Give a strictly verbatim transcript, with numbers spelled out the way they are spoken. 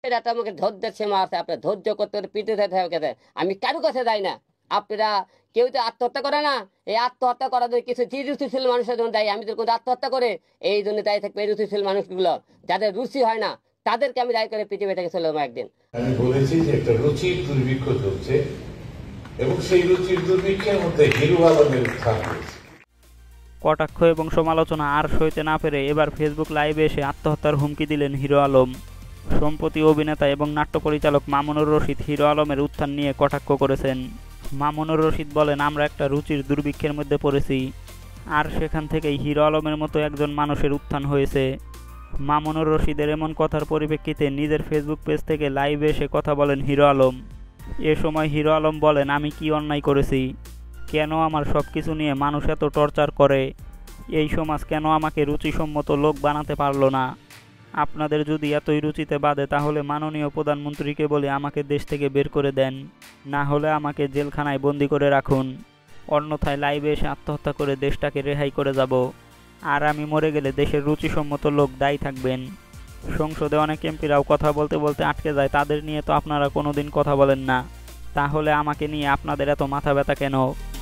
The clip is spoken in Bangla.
এটা আমাকে ধৈর্যের সীমা আছে, আপনার ধৈর্য করতে করতে পিঠে থাকে। আমি কারো কাছে যাই না। আপনারা কেউ তো আত্মহত্যা করে না, এই আত্মহত্যা করার জন্য কিছু যে রুচিশীল মানুষের জন্য দায়ী। আমি তো কোনো আত্মহত্যা করে এই জন্য দায়ী থাকবে এই রুচিশীল মানুষগুলো, যাদের রুচি হয় না তাদেরকে আমি দায়ী করে পৃথিবী থেকে চলে যাবো একদিন। আমি বলেছি যে একটা রুচির দুর্ভিক্ষ চলছে এবং সেই রুচির দুর্ভিক্ষের মধ্যে হিরো আলমের স্থান রয়েছে। কটাক্ষ এবং সমালোচনা আর সইতে না পেরে এবার ফেসবুক লাইভে এসে আত্মহত্যার হুমকি দিলেন হিরো আলম। সম্প্রতি অভিনেতা এবং নাট্য পরিচালক মামুনুর রশিদ হিরো আলমের উত্থান নিয়ে কটাক্ষ করেছেন। মামুনুর রশিদ বলেন, আমরা একটা রুচির দুর্ভিক্ষের মধ্যে পড়েছি, আর সেখান থেকেই হিরো আলমের মতো একজন মানুষের উত্থান হয়েছে। মামুনুর রশিদের এমন কথার পরিপ্রেক্ষিতে নিজের ফেসবুক পেজ থেকে লাইভে এসে কথা বলেন হিরো আলম। এ সময় হিরো আলম বলেন, আমি কি অন্যায় করেছি? কেন আমার সব কিছু নিয়ে মানুষ এত টর্চার করে? এই সমাজ কেন আমাকে রুচিসম্মত লোক বানাতে পারলো না? আপনাদের যদি এতই রুচিতে বাঁধে তাহলে মাননীয় প্রধানমন্ত্রীকে বলে আমাকে দেশ থেকে বের করে দেন, না হলে আমাকে জেলখানায় বন্দি করে রাখুন। অন্যথায় লাইভে এসে আত্মহত্যা করে দেশটাকে রেহাই করে যাব, আর আমি মরে গেলে দেশের রুচিসম্মত লোক দায়ী থাকবেন। সংসদে অনেক এমপিরাও কথা বলতে বলতে আটকে যায়, তাদের নিয়ে তো আপনারা কোনোদিন কথা বলেন না, তাহলে আমাকে নিয়ে আপনাদের এত মাথা ব্যথা কেন?